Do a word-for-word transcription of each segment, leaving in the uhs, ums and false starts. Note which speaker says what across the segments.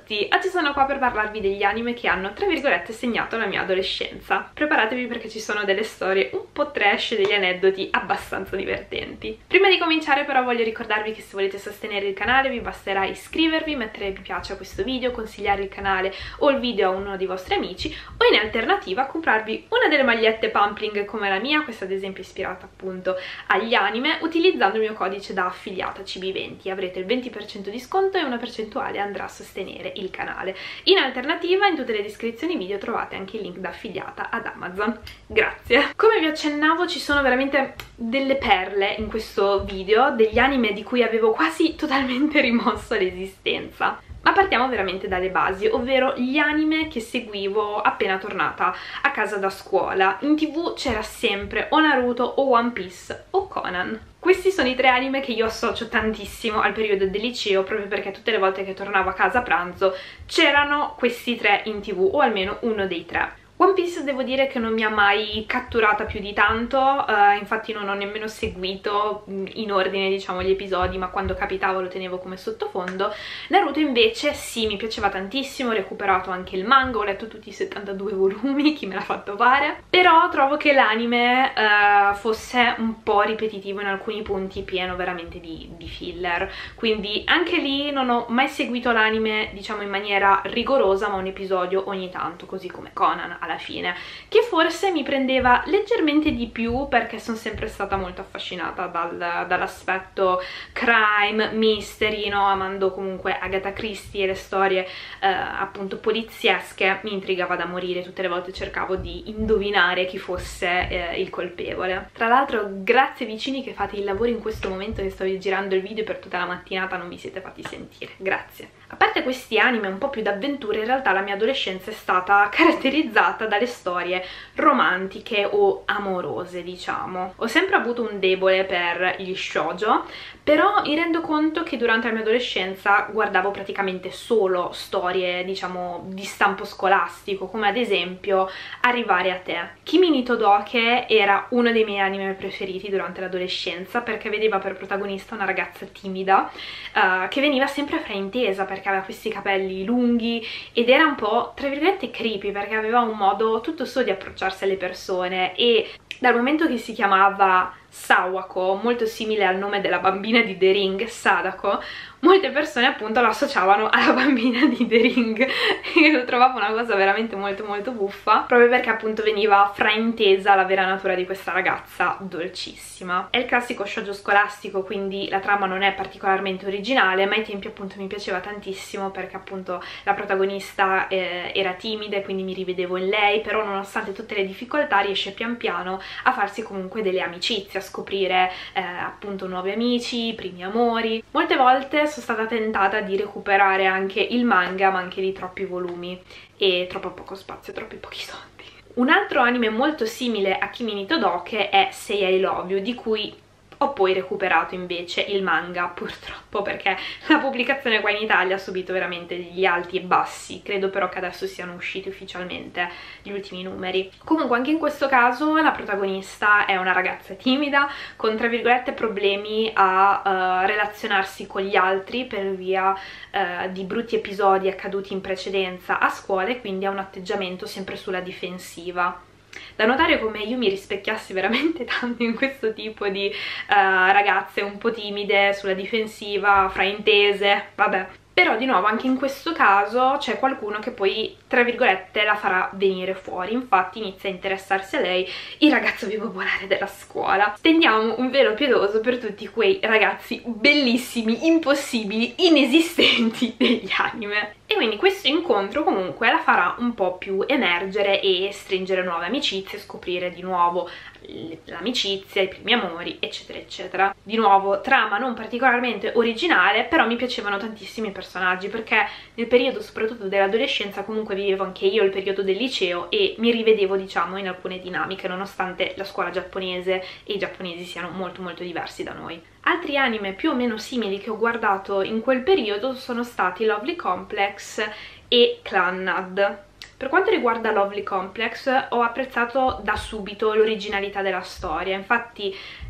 Speaker 1: tutti! Oggi sono qua per parlarvi degli anime che hanno, tra virgolette, segnato la mia adolescenza. Preparatevi perché ci sono delle storie un po' trash e degli aneddoti abbastanza divertenti. Prima di cominciare però voglio ricordarvi che se volete sostenere il canale vi basterà iscrivervi, mettere mi piace a questo video, consigliare il canale o il video a uno dei vostri amici o in alternativa comprarvi una delle magliette Pumpling come la mia, questa ad esempio è ispirata appunto agli anime, utilizzando il mio codice da affiliata C B venti. Avrete il venti per cento di sconto e una percentuale andrà a sostenere il canale. In alternativa in tutte le descrizioni video trovate anche il link da affiliata ad Amazon. Grazie! Come vi accennavo ci sono veramente delle perle in questo video, degli anime di cui avevo quasi totalmente rimosso l'esistenza. Ma partiamo veramente dalle basi, ovvero gli anime che seguivo appena tornata a casa da scuola. In tv c'era sempre o Naruto o One Piece o Conan. Questi sono i tre anime che io associo tantissimo al periodo del liceo, proprio perché tutte le volte che tornavo a casa a pranzo c'erano questi tre in tv, o almeno uno dei tre. One Piece devo dire che non mi ha mai catturata più di tanto, uh, infatti non ho nemmeno seguito in ordine diciamo gli episodi, ma quando capitavo lo tenevo come sottofondo. Naruto invece sì, mi piaceva tantissimo, ho recuperato anche il manga, ho letto tutti i settantadue volumi, chi me l'ha fatto fare, però trovo che l'anime uh, fosse un po' ripetitivo in alcuni punti, pieno veramente di, di filler, quindi anche lì non ho mai seguito l'anime diciamo in maniera rigorosa, ma un episodio ogni tanto, così come Conan alla fine, che forse mi prendeva leggermente di più perché sono sempre stata molto affascinata dal, dall'aspetto crime, mystery, no? Amando comunque Agatha Christie e le storie eh, appunto poliziesche, mi intrigava da morire, tutte le volte cercavo di indovinare chi fosse eh, il colpevole. Tra l'altro grazie vicini che fate il lavoro in questo momento che sto girando il video, per tutta la mattinata non vi siete fatti sentire, grazie. A parte questi anime un po' più d'avventura, in realtà la mia adolescenza è stata caratterizzata dalle storie romantiche o amorose, diciamo. Ho sempre avuto un debole per gli shoujo, però mi rendo conto che durante la mia adolescenza guardavo praticamente solo storie, diciamo, di stampo scolastico, come ad esempio Arrivare a te. Kimi ni Todoke era uno dei miei anime preferiti durante l'adolescenza perché vedeva per protagonista una ragazza timida uh, che veniva sempre fraintesa perché aveva questi capelli lunghi ed era un po' tra virgolette creepy perché aveva un modo tutto suo di approcciarsi alle persone, e dal momento che si chiamava Sawako, molto simile al nome della bambina di The Ring, Sadako, molte persone appunto lo associavano alla bambina di The Ring e lo trovavo una cosa veramente molto molto buffa, proprio perché appunto veniva fraintesa la vera natura di questa ragazza dolcissima. È il classico shoujo scolastico, quindi la trama non è particolarmente originale, ma ai tempi appunto mi piaceva tantissimo perché appunto la protagonista eh, era timida e quindi mi rivedevo in lei, però nonostante tutte le difficoltà riesce pian piano a farsi comunque delle amicizie, a scoprire eh, appunto nuovi amici, primi amori. Molte volte sono stata tentata di recuperare anche il manga, ma anche di troppi volumi e troppo poco spazio, troppi pochi soldi. Un altro anime molto simile a Kimi ni Todoke è Say I Love You, di cui ho poi recuperato invece il manga, purtroppo, perché la pubblicazione qua in Italia ha subito veramente gli alti e bassi. Credo però che adesso siano usciti ufficialmente gli ultimi numeri. Comunque anche in questo caso la protagonista è una ragazza timida con tra virgolette problemi a uh, relazionarsi con gli altri per via uh, di brutti episodi accaduti in precedenza a scuola, e quindi ha un atteggiamento sempre sulla difensiva. Da notare come io mi rispecchiassi veramente tanto in questo tipo di uh, ragazze un po' timide, sulla difensiva, fraintese, vabbè. Però di nuovo anche in questo caso c'è qualcuno che poi tra virgolette la farà venire fuori, infatti inizia a interessarsi a lei il ragazzo bipolare della scuola. Stendiamo un velo pietoso per tutti quei ragazzi bellissimi, impossibili, inesistenti degli anime. E quindi questo incontro comunque la farà un po' più emergere e stringere nuove amicizie, scoprire di nuovo l'amicizia, i primi amori, eccetera eccetera. Di nuovo trama non particolarmente originale, però mi piacevano tantissimi personaggi perché nel periodo soprattutto dell'adolescenza comunque vivevo anche io il periodo del liceo e mi rivedevo diciamo in alcune dinamiche, nonostante la scuola giapponese e i giapponesi siano molto molto diversi da noi. Altri anime più o meno simili che ho guardato in quel periodo sono stati Lovely Complex e Clannad. Per quanto riguarda Lovely Complex ho apprezzato da subito l'originalità della storia, infatti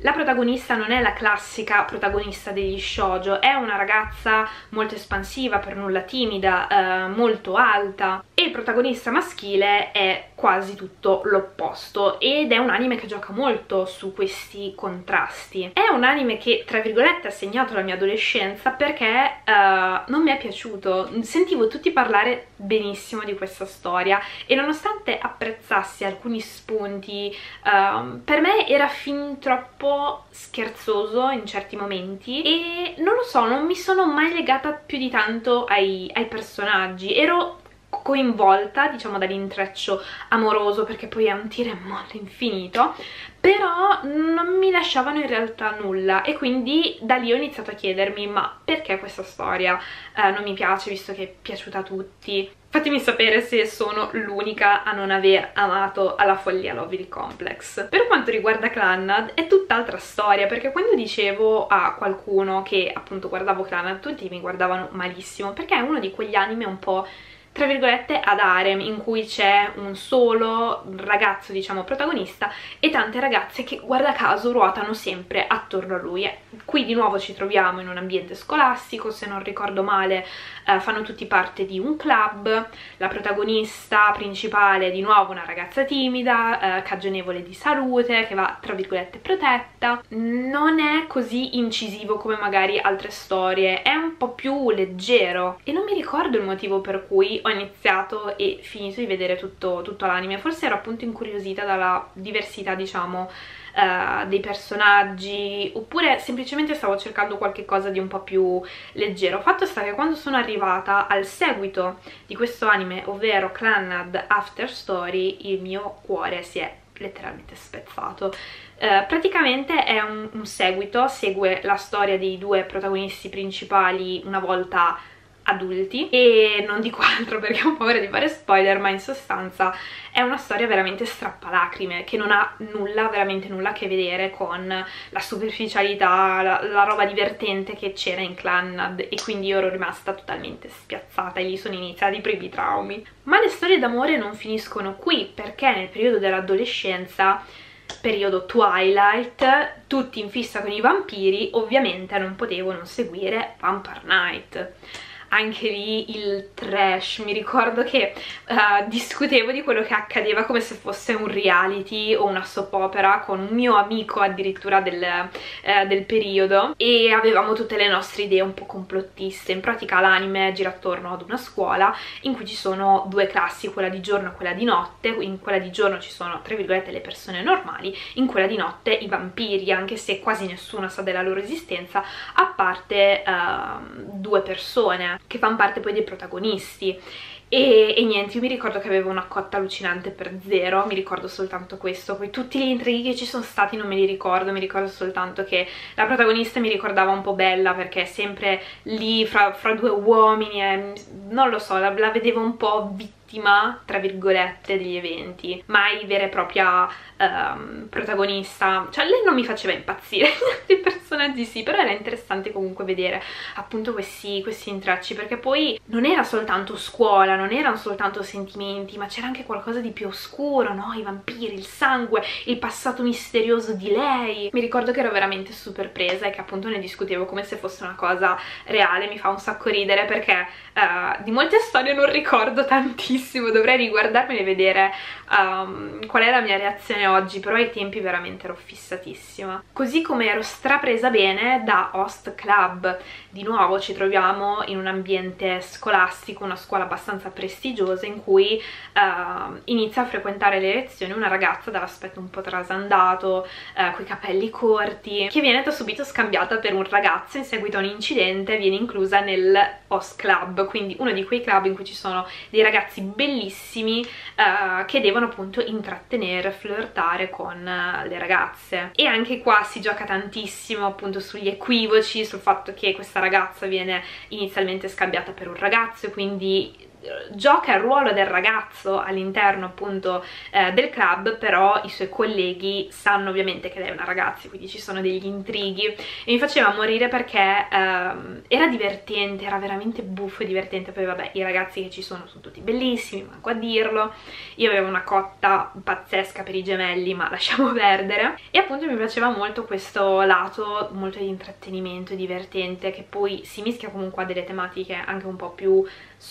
Speaker 1: La protagonista non è la classica protagonista degli shoujo, è una ragazza molto espansiva, per nulla timida, eh, molto alta, e il protagonista maschile è quasi tutto l'opposto, ed è un anime che gioca molto su questi contrasti. È un anime che, tra virgolette, ha segnato la mia adolescenza perché uh, non mi è piaciuto. Sentivo tutti parlare benissimo di questa storia e nonostante apprezzassi alcuni spunti, uh, per me era fin troppo scherzoso in certi momenti e non lo so, non mi sono mai legata più di tanto ai, ai personaggi. Ero coinvolta, diciamo, dall'intreccio amoroso, perché poi è un tira e molla infinito, però non mi lasciavano in realtà nulla, e quindi da lì ho iniziato a chiedermi: ma perché questa storia eh, non mi piace, visto che è piaciuta a tutti? Fatemi sapere se sono l'unica a non aver amato alla follia Lovely Complex. Per quanto riguarda Clannad è tutt'altra storia, perché quando dicevo a qualcuno che appunto guardavo Clannad, tutti mi guardavano malissimo, perché è uno di quegli anime un po', tra virgolette, ad harem, in cui c'è un solo ragazzo, diciamo, protagonista e tante ragazze che, guarda caso, ruotano sempre attorno a lui. E qui di nuovo ci troviamo in un ambiente scolastico, se non ricordo male eh, fanno tutti parte di un club. La protagonista principale è di nuovo una ragazza timida, eh, cagionevole di salute, che va, tra virgolette, protetta. Non è così incisivo come magari altre storie, è un po' più leggero, e non mi ricordo il motivo per cui ho iniziato e finito di vedere tutto, tutto l'anime. Forse ero appunto incuriosita dalla diversità, diciamo, uh, dei personaggi, oppure semplicemente stavo cercando qualche cosa di un po' più leggero. Fatto sta che quando sono arrivata al seguito di questo anime, ovvero Clannad After Story, il mio cuore si è letteralmente spezzato. Uh, praticamente è un, un seguito, segue la storia dei due protagonisti principali una volta adulti, e non dico altro perché ho paura di fare spoiler, ma in sostanza è una storia veramente strappalacrime, che non ha nulla, veramente nulla a che vedere con la superficialità, la, la roba divertente che c'era in Clannad, e quindi io ero rimasta totalmente spiazzata e lì sono iniziati i primi traumi. Ma le storie d'amore non finiscono qui, perché nel periodo dell'adolescenza, periodo Twilight, tutti in fissa con i vampiri, ovviamente non potevo non seguire Vampire Night. Anche lì il trash, mi ricordo che uh, discutevo di quello che accadeva come se fosse un reality o una soap opera con un mio amico addirittura del, uh, del periodo, e avevamo tutte le nostre idee un po' complottiste. In pratica l'anime gira attorno ad una scuola in cui ci sono due classi, quella di giorno e quella di notte. In quella di giorno ci sono, tra virgolette, le persone normali, in quella di notte i vampiri, anche se quasi nessuno sa della loro esistenza, a parte uh, due persone che fanno parte poi dei protagonisti. E, e niente, io mi ricordo che avevo una cotta allucinante per Zero, mi ricordo soltanto questo. Poi tutti gli intrighi che ci sono stati non me li ricordo, mi ricordo soltanto che la protagonista mi ricordava un po' Bella, perché è sempre lì fra, fra due uomini, e non lo so, la, la vedevo un po' vittima, tra virgolette, degli eventi, mai vera e propria um, protagonista. Cioè lei non mi faceva impazzire, i personaggi sì, però era interessante comunque vedere appunto questi, questi intrecci, perché poi non era soltanto scuola, non erano soltanto sentimenti, ma c'era anche qualcosa di più oscuro, no? I vampiri, il sangue, il passato misterioso di lei. Mi ricordo che ero veramente super presa e che appunto ne discutevo come se fosse una cosa reale. Mi fa un sacco ridere perché uh, di molte storie non ricordo tantissimo, dovrei riguardarmene e vedere um, qual è la mia reazione oggi, però ai tempi veramente ero fissatissima. Così come ero strapresa bene da Host Club. Di nuovo ci troviamo in un ambiente scolastico, una scuola abbastanza prestigiosa, in cui uh, inizia a frequentare le lezioni una ragazza dall'aspetto un po' trasandato, uh, coi capelli corti, che viene da subito scambiata per un ragazzo in seguito a un incidente. Viene inclusa nel Host Club, quindi uno di quei club in cui ci sono dei ragazzi bellissimi uh, che devono appunto intrattenere, flirtare con uh, le ragazze. E anche qua si gioca tantissimo appunto sugli equivoci, sul fatto che questa ragazza viene inizialmente scambiata per un ragazzo e quindi gioca il ruolo del ragazzo all'interno appunto eh, del club, però i suoi colleghi sanno ovviamente che lei è una ragazza, quindi ci sono degli intrighi, e mi faceva morire perché ehm, era divertente, era veramente buffo e divertente. Poi vabbè, i ragazzi che ci sono sono tutti bellissimi, manco a dirlo, io avevo una cotta pazzesca per i gemelli, ma lasciamo perdere. E appunto mi piaceva molto questo lato molto di intrattenimento divertente, che poi si mischia comunque a delle tematiche anche un po' più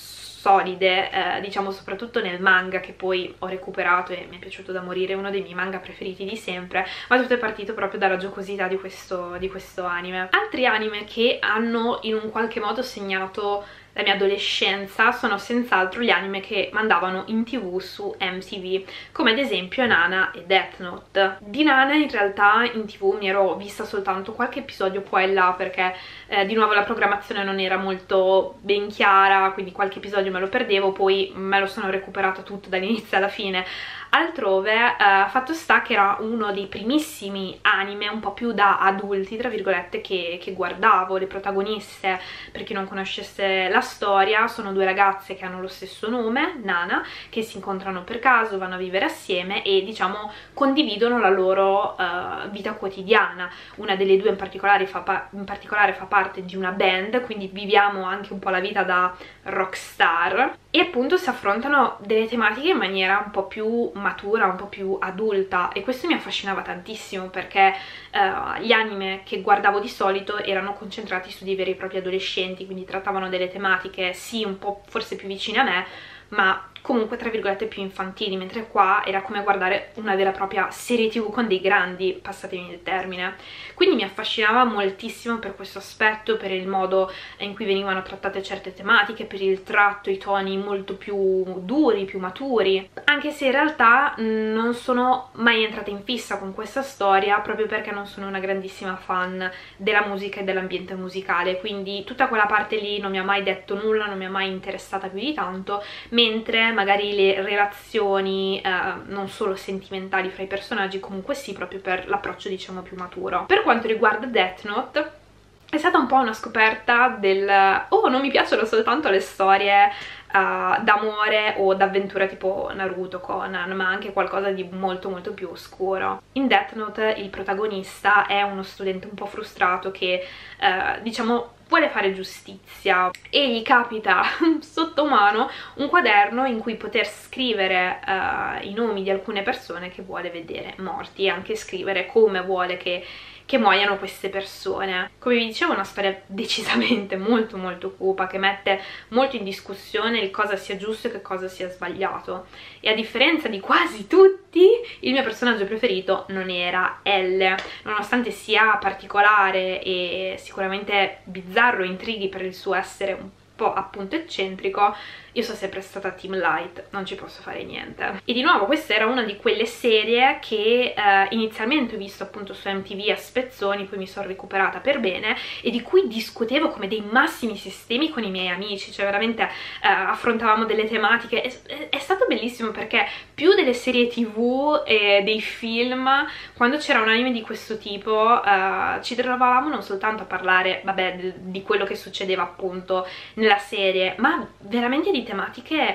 Speaker 1: solide, eh, diciamo soprattutto nel manga, che poi ho recuperato e mi è piaciuto da morire, uno dei miei manga preferiti di sempre, ma tutto è partito proprio dalla giocosità di questo, di questo anime. Altri anime che hanno in un qualche modo segnato la mia adolescenza sono senz'altro gli anime che mandavano in tv su M T V, come ad esempio Nana e Death Note. Di Nana in realtà in tv mi ero vista soltanto qualche episodio qua e là, perché eh, di nuovo la programmazione non era molto ben chiara, quindi qualche episodio me lo perdevo, poi me lo sono recuperato tutto dall'inizio alla fine altrove. eh, fatto sta che era uno dei primissimi anime un po' più da adulti, tra virgolette, che, che guardavo. Le protagoniste, per chi non conoscesse la storia, sono due ragazze che hanno lo stesso nome, Nana, che si incontrano per caso, vanno a vivere assieme e diciamo condividono la loro uh, vita quotidiana. Una delle due in particolare, fa in particolare fa parte di una band, quindi viviamo anche un po' la vita da rockstar, e appunto si affrontano delle tematiche in maniera un po' più matura, un po' più adulta, e questo mi affascinava tantissimo, perché uh, gli anime che guardavo di solito erano concentrati su dei veri e propri adolescenti, quindi trattavano delle tematiche sì un po' forse più vicine a me, ma comunque tra virgolette più infantili, mentre qua era come guardare una vera e propria serie tv con dei grandi, passatemi il termine. Quindi mi affascinava moltissimo per questo aspetto, per il modo in cui venivano trattate certe tematiche, per il tratto, i toni molto più duri, più maturi, anche se in realtà non sono mai entrata in fissa con questa storia, proprio perché non sono una grandissima fan della musica e dell'ambiente musicale, quindi tutta quella parte lì non mi ha mai detto nulla, non mi ha mai interessata più di tanto, mentre magari le relazioni eh, non solo sentimentali fra i personaggi comunque sì, proprio per l'approccio diciamo più maturo. Per quanto riguarda Death Note è stata un po' una scoperta del oh, non mi piacciono soltanto le storie uh, d'amore o d'avventura tipo Naruto, Conan, ma anche qualcosa di molto molto più oscuro. In Death Note il protagonista è uno studente un po' frustrato che uh, diciamo vuole fare giustizia e gli capita sotto mano un quaderno in cui poter scrivere uh, i nomi di alcune persone che vuole vedere morti, e anche scrivere come vuole che che muoiano queste persone. Come vi dicevo, è una storia decisamente molto molto cupa, che mette molto in discussione il cosa sia giusto e che cosa sia sbagliato, e a differenza di quasi tutti il mio personaggio preferito non era L, nonostante sia particolare e sicuramente bizzarro e intrighi per il suo essere un po' appunto eccentrico. Io sono sempre stata team light, non ci posso fare niente. E di nuovo questa era una di quelle serie che eh, inizialmente ho visto appunto su M T V a spezzoni, poi mi sono recuperata per bene, e di cui discutevo come dei massimi sistemi con i miei amici, cioè veramente eh, affrontavamo delle tematiche. È, è, è stato bellissimo, perché più delle serie tv e dei film, quando c'era un anime di questo tipo eh, ci trovavamo non soltanto a parlare vabbè di, di quello che succedeva appunto nella serie, ma veramente di tematiche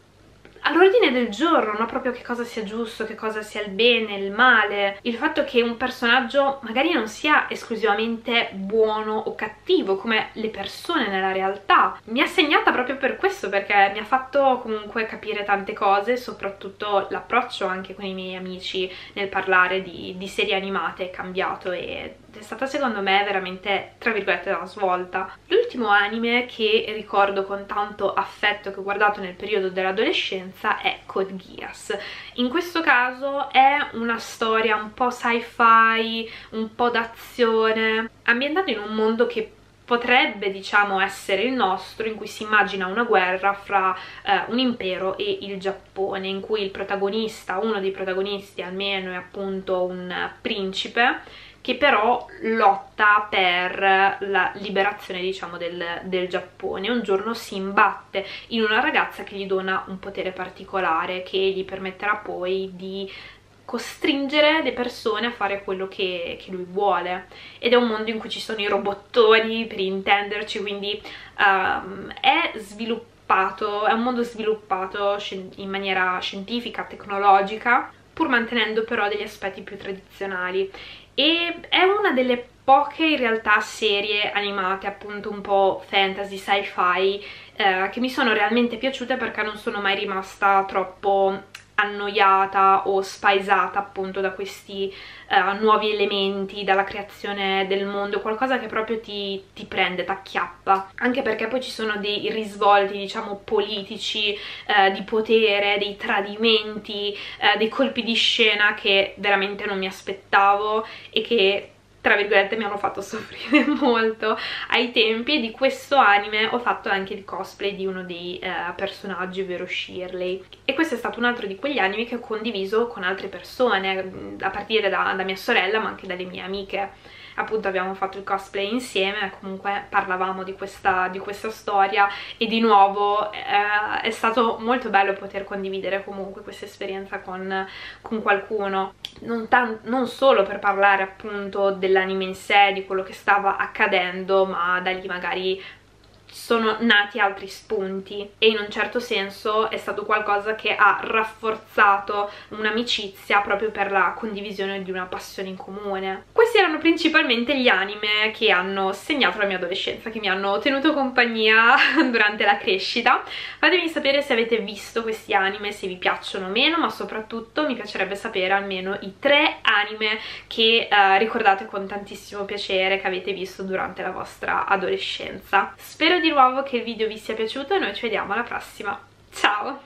Speaker 1: all'ordine del giorno, no? Proprio che cosa sia giusto, che cosa sia il bene, il male, il fatto che un personaggio magari non sia esclusivamente buono o cattivo come le persone nella realtà. Mi ha segnata proprio per questo, perché mi ha fatto comunque capire tante cose, soprattutto l'approccio anche con i miei amici nel parlare di, di serie animate è cambiato, e è stata secondo me veramente tra virgolette la svolta. L'ultimo anime che ricordo con tanto affetto che ho guardato nel periodo dell'adolescenza è Code Geass. In questo caso è una storia un po' sci-fi, un po' d'azione, ambientato in un mondo che potrebbe diciamo essere il nostro, in cui si immagina una guerra fra eh, un impero e il Giappone, in cui il protagonista, uno dei protagonisti almeno, è appunto un principe che però lotta per la liberazione diciamo del, del Giappone. Un giorno si imbatte in una ragazza che gli dona un potere particolare che gli permetterà poi di costringere le persone a fare quello che, che lui vuole, ed è un mondo in cui ci sono i robottoni, per intenderci, quindi um, è sviluppato sviluppato, è un mondo sviluppato in maniera scientifica, tecnologica, pur mantenendo però degli aspetti più tradizionali, e è una delle poche in realtà serie animate appunto un po' fantasy, sci-fi eh, che mi sono realmente piaciute, perché non sono mai rimasta troppo annoiata o spaesata appunto da questi uh, nuovi elementi, dalla creazione del mondo, qualcosa che proprio ti, ti prende, t'acchiappa, anche perché poi ci sono dei risvolti diciamo politici, uh, di potere, dei tradimenti, uh, dei colpi di scena che veramente non mi aspettavo e che tra virgolette mi hanno fatto soffrire molto ai tempi. E di questo anime ho fatto anche il cosplay di uno dei eh, personaggi, ovvero Shirley, e questo è stato un altro di quegli anime che ho condiviso con altre persone, a partire da, da mia sorella ma anche dalle mie amiche. Appunto abbiamo fatto il cosplay insieme, comunque parlavamo di questa, di questa storia, e di nuovo eh, è stato molto bello poter condividere comunque questa esperienza con, con qualcuno, non, non solo per parlare appunto dell'anime in sé, di quello che stava accadendo, ma da lì magari sono nati altri spunti, e in un certo senso è stato qualcosa che ha rafforzato un'amicizia proprio per la condivisione di una passione in comune. Questi erano principalmente gli anime che hanno segnato la mia adolescenza, che mi hanno tenuto compagnia durante la crescita. Fatemi sapere se avete visto questi anime, se vi piacciono o meno, ma soprattutto mi piacerebbe sapere almeno i tre anime che eh, ricordate con tantissimo piacere, che avete visto durante la vostra adolescenza. Spero di nuovo che il video vi sia piaciuto e noi ci vediamo alla prossima. Ciao!